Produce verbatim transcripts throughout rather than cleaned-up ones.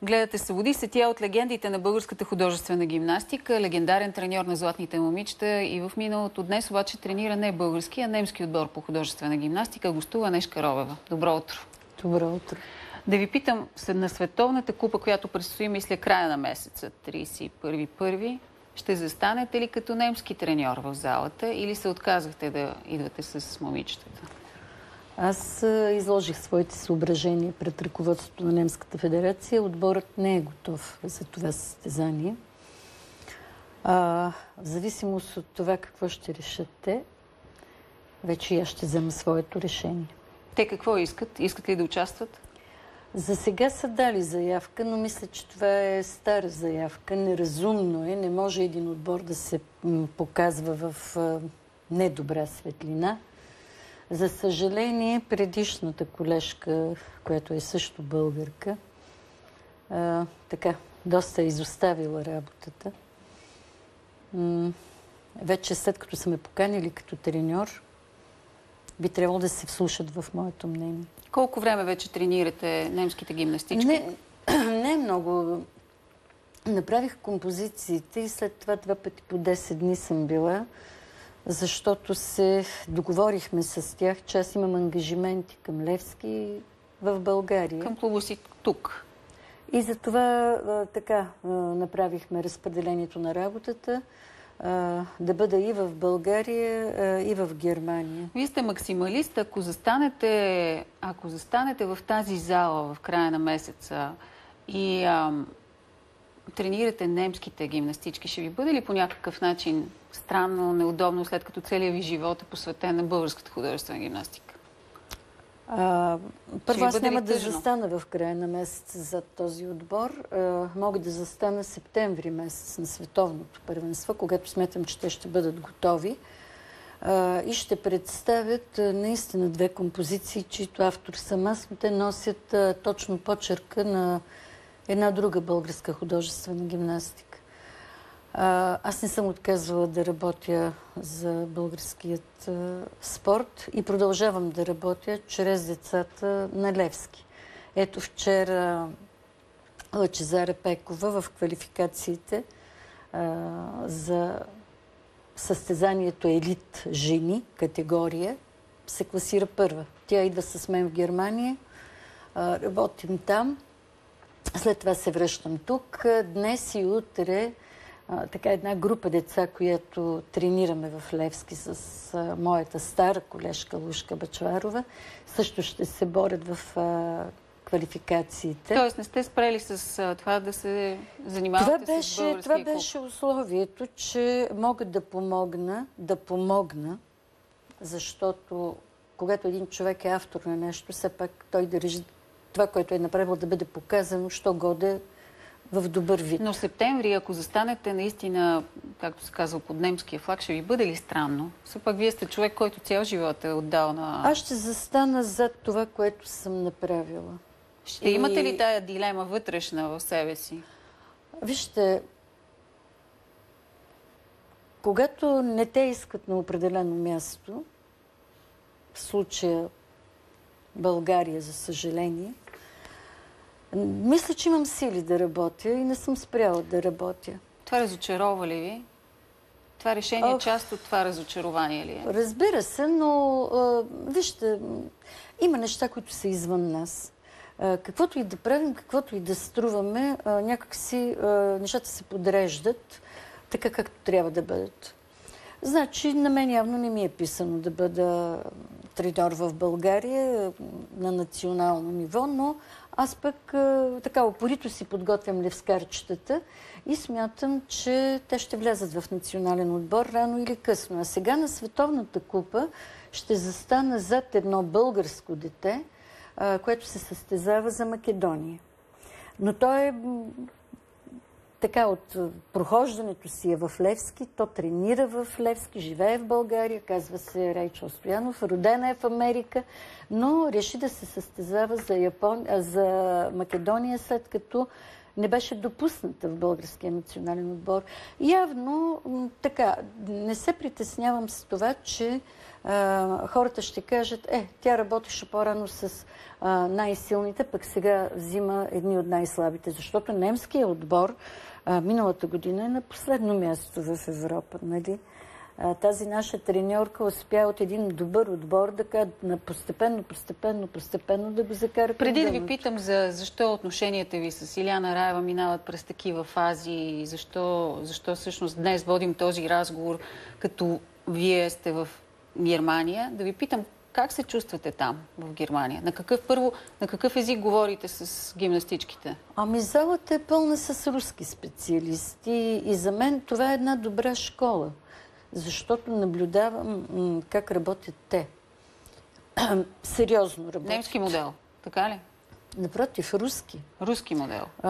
Гледате се води се тя от легендите на българската художествена гимнастика, легендарен треньор на златните момичета и в миналото. Днес обаче тренира не български, а немски отбор по художествена гимнастика. Гостува Нешка Робева. Добро утро. Добро утро. Да ви питам, на Световната купа, която предстои, мисля, края на месеца, тридесет и първи първи, ще застанете ли като немски треньор в залата или се отказахте да идвате с момичетата? Аз изложих своите съображения пред ръководството на Немската федерация. Отборът не е готов за това състезание. А, в зависимост от това какво ще решат те, вече я ще взема своето решение. Те какво искат? Искат ли да участват? За сега са дали заявка, но мисля, че това е стара заявка. Неразумно е. Не може един отбор да се показва в недобра светлина. За съжаление, предишната колежка, която е също българка, а, така, доста е изоставила работата. М- вече след като са ме поканили като треньор, би трябвало да се вслушат в моето мнение. Колко време вече тренирате немските гимнастички? Не, не много. Направих композициите и след това два пъти по десет дни съм била, защото се договорихме с тях, че аз имам ангажименти към Левски в България. Към клуба си тук. И затова така направихме разпределението на работата, да бъда и в България, и в Германия. Вие сте максималист. Ако застанете, ако застанете в тази зала в края на месеца и ам, тренирате немските гимнастички, ще ви бъде ли по някакъв начин странно, неудобно, след като целият ви живот е посветен на българската художествена гимнастика? А, първо, аз няма да застана в края на месец за този отбор. А, мога да застана септември месец на световното първенство, когато смятам, че те ще бъдат готови. А, и ще представят а, наистина две композиции, чието автор съм аз, но те носят а, точно почерка на една друга българска художествена гимнастика. А, аз не съм отказвала да работя за българският а, спорт и продължавам да работя чрез децата на Левски. Ето вчера Лъчезара Пекова в квалификациите а, за състезанието Елит жени категория се класира първа. Тя идва с мен в Германия, а, работим там, след това се връщам тук. Днес и утре А, така една група деца, която тренираме в Левски с а, моята стара колежка Лушка Бачварова, също ще се борят в а, квалификациите. Тоест не сте спрели с а, това да се занимавате това беше, с българския Това клуб? беше условието, че мога да помогна, да помогна, защото когато един човек е автор на нещо, все пак той държи това, което е направил, да бъде показано, що годе в добър вид. Но в септември, ако застанете наистина, както се казва, под немския флаг, ще ви бъде ли странно? Все пак вие сте човек, който цял живот е отдал на... Аз ще застана зад това, което съм направила. Ще и... имате ли тая дилема вътрешна в себе си? Вижте, когато не те искат на определено място, в случая България, за съжаление, мисля, че имам сили да работя и не съм спряла да работя. Това разочарова ли ви? Това решение е част от това разочарование ли е? Разбира се, но а, вижте, има неща, които са извън нас. А, каквото и да правим, каквото и да струваме, а, някакси а, нещата се подреждат така, както трябва да бъдат. Значи, на мен явно не ми е писано да бъда треньор в България на национално ниво, но аз пък така упорито си подготвям левскарчетата и смятам, че те ще влязат в национален отбор рано или късно. А сега на Световната купа ще застана зад едно българско дете, което се състезава за Македония. Но то е така, от прохождането си е в Левски, то тренира в Левски, живее в България, казва се Райчо Стоянов, родена е в Америка, но реши да се състезава за, Япон... за Македония, след като не беше допусната в българския национален отбор. Явно така, не се притеснявам с това, че а, хората ще кажат, е, тя работеше по-рано с а, най-силните, пък сега взима едни от най-слабите, защото немският отбор а, миналата година е на последно място в Европа, нали? Тази наша треньорка успя от един добър отбор да на постепенно, постепенно, постепенно да го закара. Преди да ви питам за защо отношенията ви с Илияна Раева минават през такива фази и защо, защо всъщност днес водим този разговор, като вие сте в Германия, да ви питам как се чувствате там, в Германия? На какъв, първо, на какъв език говорите с гимнастичките? Ами залата е пълна с руски специалисти и за мен това е една добра школа. Защото наблюдавам как работят те. Сериозно работят. Немски модел, така ли? Напротив, руски. Руски модел. А,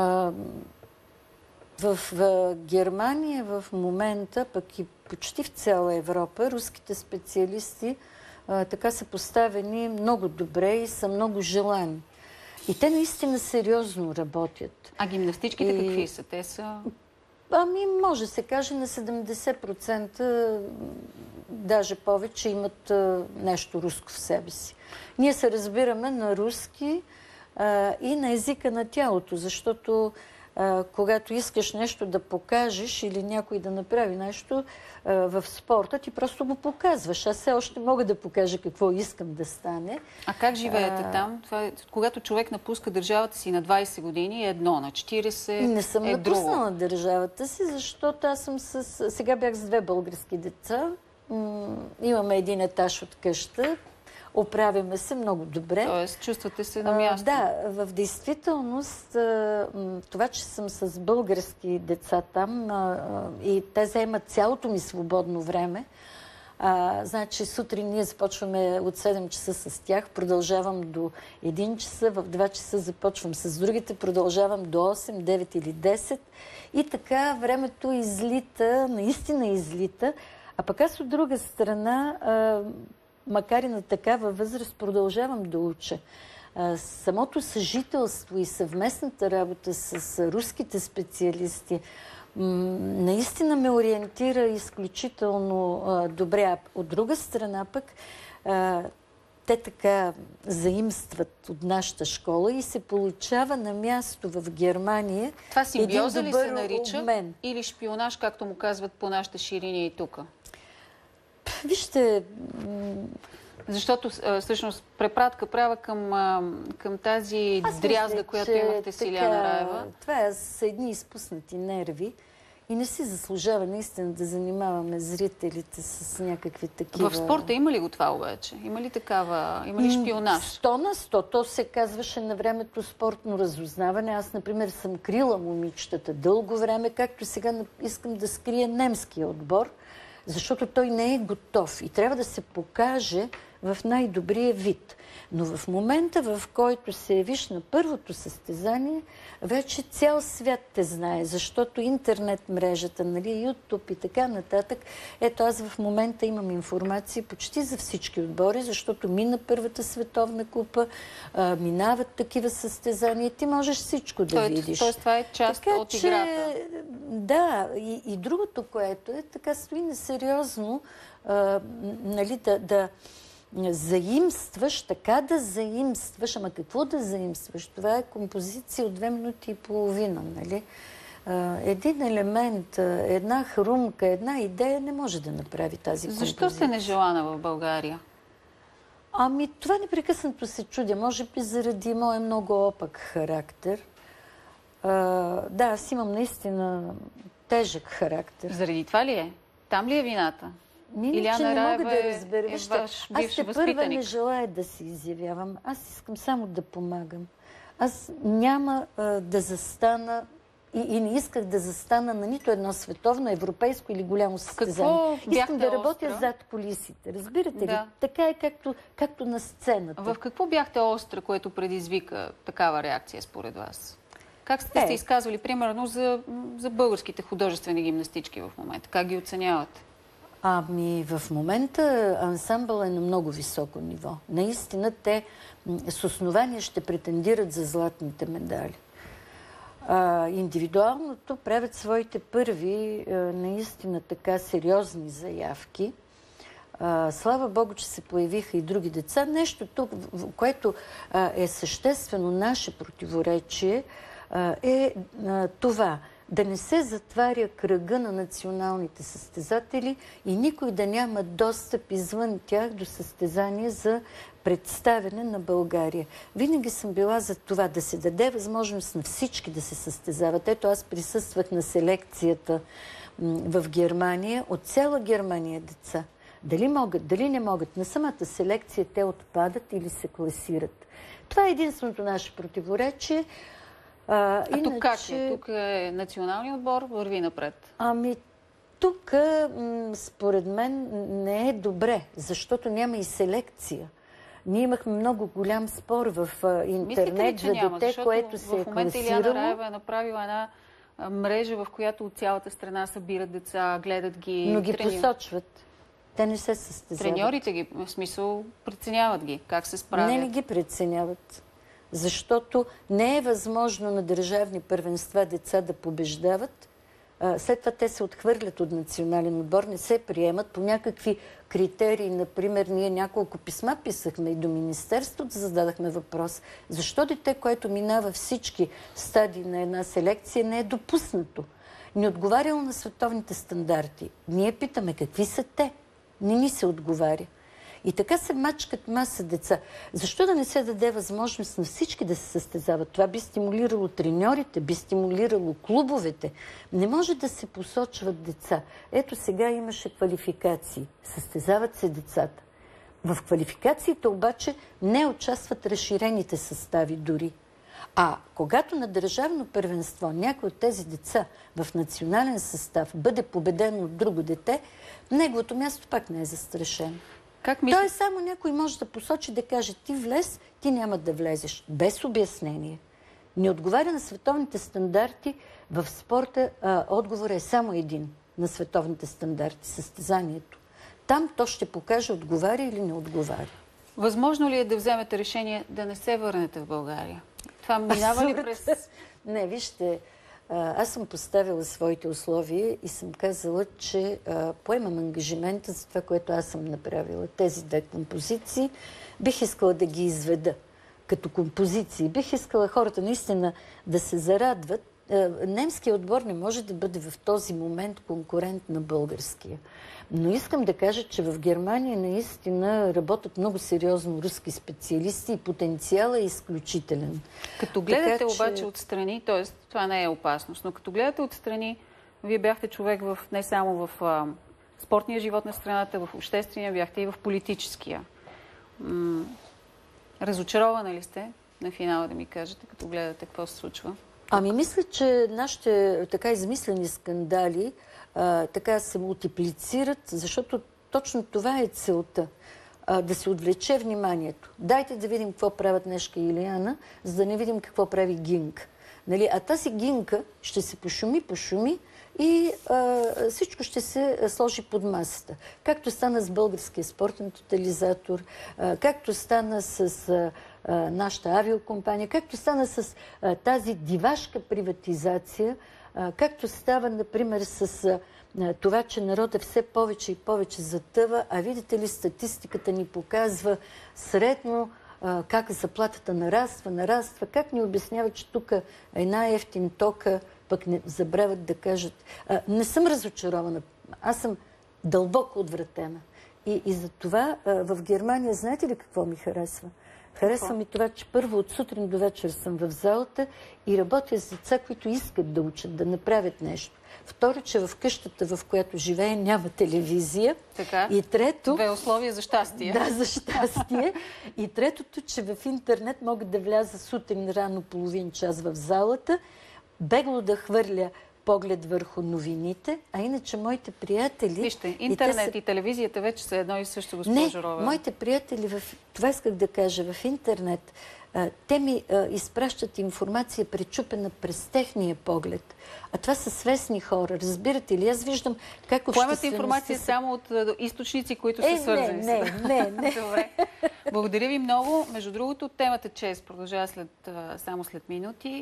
в, в Германия в момента, пък и почти в цяла Европа, руските специалисти а, така са поставени много добре и са много желани. И те наистина сериозно работят. А гимнастичките и... какви са? Те са... Ами, може да се каже на седемдесет процента, даже повече, имат а, нещо руско в себе си. Ние се разбираме на руски а, и на езика на тялото, защото а, когато искаш нещо да покажеш или някой да направи нещо а, в спорта, ти просто го показваш. Аз все още мога да покажа какво искам да стане. А как живеете а... там? Това е, когато човек напуска държавата си на двайсет години, е едно, на четирийсет не съм е друго. напуснала държавата си, защото аз съм с... Сега бях с две български деца. М- имаме един етаж от къща. Оправяме се много добре. Тоест, чувствате се на място. А, да, в действителност това, че съм с български деца там а, и те заемат цялото ми свободно време, а, значи сутрин ние започваме от седем часа с тях, продължавам до един часа, в два часа започвам с другите, продължавам до осем, девет или десет и така времето излита, наистина излита, а пък аз от друга страна а, макар и на такава възраст, продължавам да уча. Самото съжителство и съвместната работа с руските специалисти наистина ме ориентира изключително добре. От друга страна пък те така заимстват от нашата школа и се получава на място в Германия това симбиоза един добър ли се нарича? Обмен. Или шпионаж, както му казват по нашите ширини и тук? Вижте... Защото всъщност препратка права към, към тази аз дрязга, мисля, която имахте с Илияна Раева. Това са едни изпуснати нерви и не си заслужава наистина да занимаваме зрителите с някакви такива... В спорта има ли го това обаче? Има ли такава... Има ли шпионаж? Сто на сто. То се казваше на времето спортно разузнаване. Аз, например, съм крила момичетата дълго време, както сега искам да скрия немския отбор, защото той не е готов и трябва да се покаже в най-добрия вид. Но в момента, в който се явиш на първото състезание, вече цял свят те знае, защото интернет мрежата, нали, YouTube и така нататък. Ето аз в момента имам информация почти за всички отбори, защото мина първата световна купа, а, минават такива състезания. Ти можеш всичко да Тоест, видиш. Тоест това е част така, от играта. Че, да, и, и другото, което е, така стои несериозно, а, нали, да... да заимстваш, така да заимстваш, ама какво да заимстваш? Това е композиция от две минути и половина, нали? Един елемент, една хрумка, една идея не може да направи тази композиция. Защо сте нежелана в България? Ами това непрекъснато се чудя. Може би заради моя много опак характер. А, да, аз имам наистина тежък характер. Заради това ли е? Там ли е вината? Илияна не мога да разбера. Е, Вижте, аз те първа не желая да се изявявам. Аз искам само да помагам. Аз няма а, да застана и, и не исках да застана на нито едно световно, европейско или голямо състезание. Искам да работя остра? Зад колисите. Разбирате да. ли? Така е както, както на сцената. В какво бяхте остра, което предизвика такава реакция според вас? Как сте е. се изказвали, примерно, за, за българските художествени гимнастички в момента? Как ги оценявате? Ами в момента ансамбъл е на много високо ниво. Наистина те с основание ще претендират за златните медали. а, индивидуалното правят своите първи а, наистина така сериозни заявки. А, слава Богу, че се появиха и други деца. Нещо тук, което а, е съществено наше противоречие, а, е а, това да не се затваря кръга на националните състезатели и никой да няма достъп извън тях до състезания за представяне на България. Винаги съм била за това да се даде възможност на всички да се състезават. Ето, аз присъствах на селекцията в Германия. От цяла Германия деца. Дали могат, дали не могат. На самата селекция те отпадат или се класират. Това е единственото наше противоречие. А, а иначе... тук как е? Тук е националният отбор, върви напред. Ами, тук според мен не е добре, защото няма и селекция. Ние имахме много голям спор в интернет за дете, което се е класирало. В момента Илияна Раева е направила една мрежа, в която от цялата страна събират деца, гледат ги. Но ги трени... посочват. Те не се състезават. Треньорите ги, в смисъл, преценяват ги. Как се справят? Не, не ги преценяват. Защото не е възможно на държавни първенства деца да побеждават. След това те се отхвърлят от национален отбор, не се приемат по някакви критерии. Например, ние няколко писма писахме и до Министерството, зададахме въпрос. Защо дете, което минава всички стадии на една селекция, не е допуснато? Не отговаряло на световните стандарти. Ние питаме какви са те. Не ни се отговаря. И така се мачкат маса деца. Защо да не се даде възможност на всички да се състезават? Това би стимулирало треньорите, би стимулирало клубовете. Не може да се посочват деца. Ето сега имаше квалификации. Състезават се децата. В квалификациите обаче не участват разширените състави дори. А когато на държавно първенство някой от тези деца в национален състав бъде победен от друго дете, неговото място пак не е застрашено. Как мисля... Той само някой може да посочи, да каже, ти влез, ти няма да влезеш. Без обяснение. Не отговаря на световните стандарти. В спорта а, отговор е само един на световните стандарти, състезанието. Там то ще покаже отговаря или не отговаря. Възможно ли е да вземете решение да не се върнете в България? Това минава ли през... Не, вижте, аз съм поставила своите условия и съм казала, че а, поемам ангажимента за това, което аз съм направила. Тези две композиции бих искала да ги изведа като композиции. Бих искала хората наистина да се зарадват. Немският отбор не може да бъде в този момент конкурент на българския. Но искам да кажа, че в Германия наистина работят много сериозно руски специалисти и потенциалът е изключителен. Като гледате така, обаче че... отстрани, т.е. това не е опасност, но като гледате отстрани, вие бяхте човек в, не само в а, спортния живот на страната, в обществения, бяхте и в политическия. М- разочарована ли сте на финала, да ми кажете, като гледате какво се случва? Ами мисля, че нашите така измислени скандали а, така се мултиплицират, защото точно това е целта. А, да се отвлече вниманието. Дайте да видим какво правят Нешка и Илияна, за да не видим какво прави Гинка. Нали? А тази Гинка ще се пошуми, пошуми и а, всичко ще се сложи под масата. Както стана с Българския спортен тотализатор, а, както стана с а, а, нашата авиокомпания, както стана с а, тази дивашка приватизация, а, както става, например, с а, това, че народът все повече и повече затъва, а видите ли, статистиката ни показва средно а, как заплатата нараства, нараства, как ни обяснява, че тук една ефтин тока, пък не забравят да кажат. А, не съм разочарована. Аз съм дълбоко отвратена. И, и за това а, в Германия, знаете ли какво ми харесва? Харесва ми това, че първо от сутрин до вечер съм в залата и работя с деца, които искат да учат, да направят нещо. Второ, че в къщата, в която живея, няма телевизия. Така. И трето... Две условия за щастие. Да, за щастие. И третото, че в интернет мога да вляза сутрин рано половин час в залата, бегло да хвърля поглед върху новините, а иначе моите приятели... Вижте, интернет и, са... и телевизията вече са едно и също, госпожо Ровева. Не, моите приятели, в... това исках да кажа, в интернет, а, те ми а, изпращат информация пречупена през техния поглед. А това са свестни хора, разбирате ли? Аз виждам как обществеността... Поемате информация се... само от а, източници, които е, са свързани. Не, не, не, не. Добре. Благодаря ви много. Между другото, темата ЧЕЗ продължава след, а, само след минути.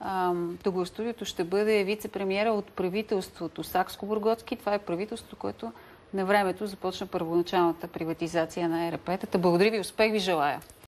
Тук в студиото ще бъде вице-премиера от правителството Сакскобургготски. Това е правителството, което на времето започна първоначалната приватизация на ЕРП-тата. Благодаря ви, успех ви желая!